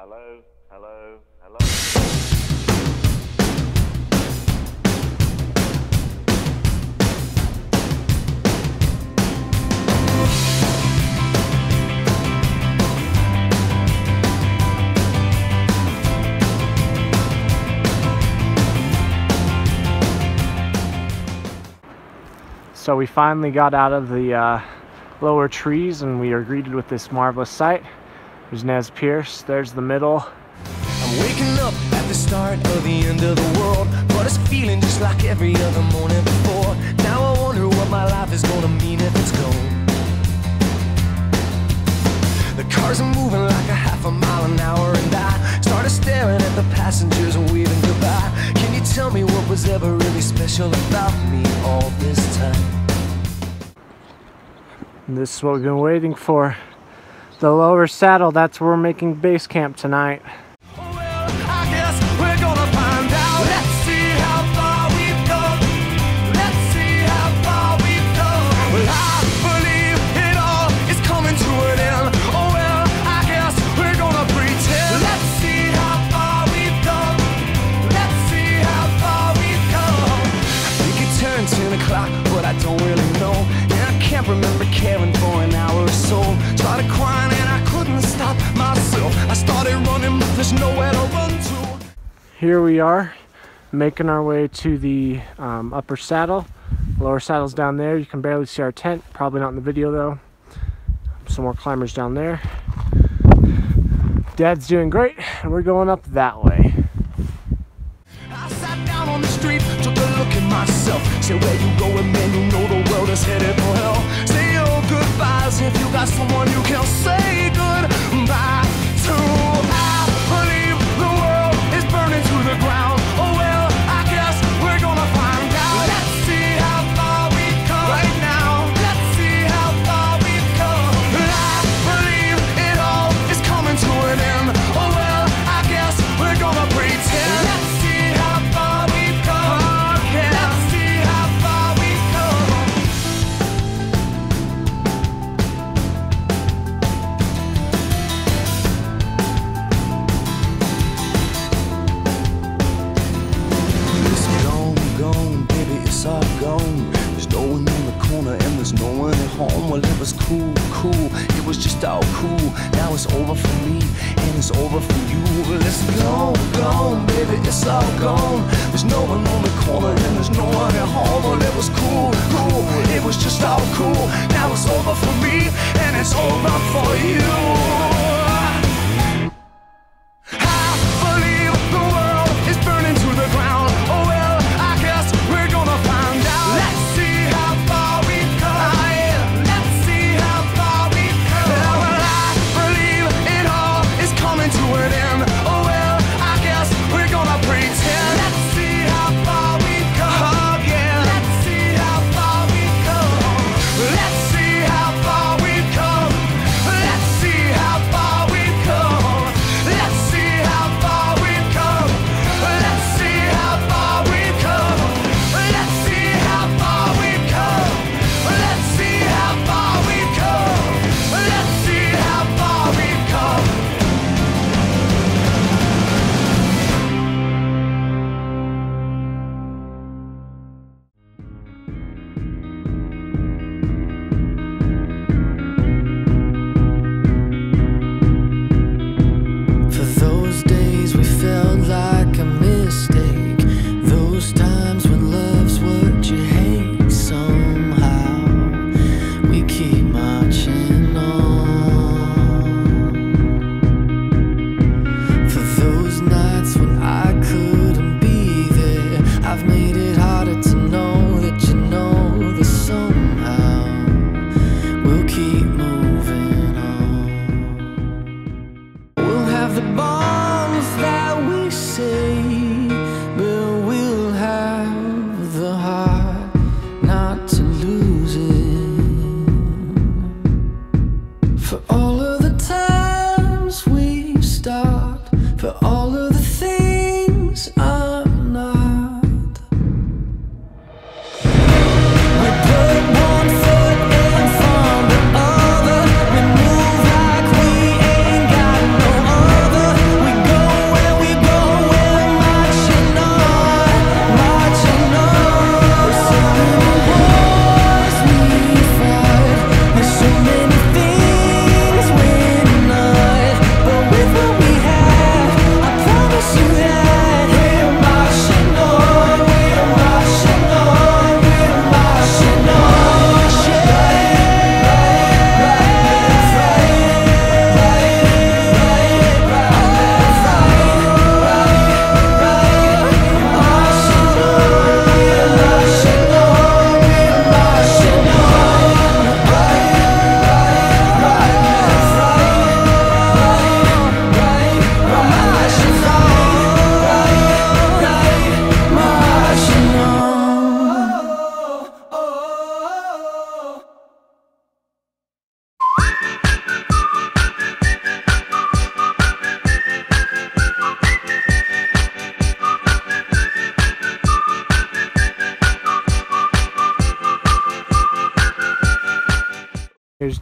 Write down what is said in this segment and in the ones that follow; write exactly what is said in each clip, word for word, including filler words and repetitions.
Hello, hello, hello. So we finally got out of the uh, lower trees and we are greeted with this marvelous sight. There's Nez Pierce, there's the middle. I'm waking up at the start of the end of the world, but it's feeling just like every other morning before. Now I wonder what my life is gonna mean if it's gone. The cars are moving like a half a mile an hour and I started staring at the passengers and waving goodbye. Can you tell me what was ever really special about me all this time? And this is what we've been waiting for. The lower saddle, that's where we're making base camp tonight. Well, I guess we're gonna find out. Let's see how far we've come. Let's see how far we've come. Well, I believe it all is coming to an end. Oh well, I guess we're gonna pretend. Let's see how far we've come. Let's see how far we've come. We could turn ten o'clock, but I don't really know. And I can't remember caring for an hour or so. Started crying and I couldn't stop myself. I started running, but there's nowhere to run to. Here we are, making our way to the um, upper saddle. Lower saddle's down there. You can barely see our tent. Probably not in the video though. Some more climbers down there. Dad's doing great, and we're going up that way. I sat down on the street, took a look at myself. Said, where you going, man? You know the world is headed for hell. Say your goodbyes if you got someone you can say goodbye to. I believe the world is burning to the ground. Oh well, I guess we're gonna find out. Let's see how far we've come right now. Let's see how far we've come. I believe it all is coming to an end. Oh well, I guess we're gonna pretend. Let's see how far we've come. Okay. Let's see how far we've come. It's gone, gone, baby, it's all gone. There's no one in the corner and there's no one at home. Well, it was cool, cool, it was just all cool. Now it's over for me and it's over for you. Well, it's gone, gone, baby, it's all gone. There's no one on the corner and there's no one at home. Well, it was cool, cool, it was just all cool. Now it's over for me and it's over for you. I believe the world is burning to the ground. Oh well, I guess we're gonna find out. Let's see how far we've come. Yeah. Let's see how far we've come. Yeah, well, I believe it all is coming to an end. Oh well, I guess we're gonna pretend. Let's see how far we've come. Oh yeah. Let's see how far we've come. Let's see how far we've come. Let's see how far we've come. Let's see how far we've come. Let's see how far we've come. Let's see how far we've come. Let's see how far we've come. Let's see how far we've come. For those days we felt like a mistake. Those times when love's what you hate. Somehow we keep marching on. For those nights when I couldn't be there, I've made it harder to know that you know that somehow we'll keep moving on. We'll have the bombs that we say, but we'll have the heart not to lose it. For all of the times we've stopped, for all of the things I'm not. We put one foot in front of the other. We move like we ain't got no other.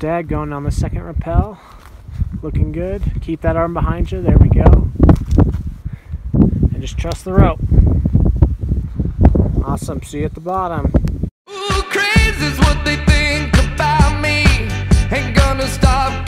Stag going on the second rappel. Looking good. Keep that arm behind you. There we go. And just trust the rope. Awesome. See you at the bottom. Ooh, crazy's what they think about me. Ain't gonna stop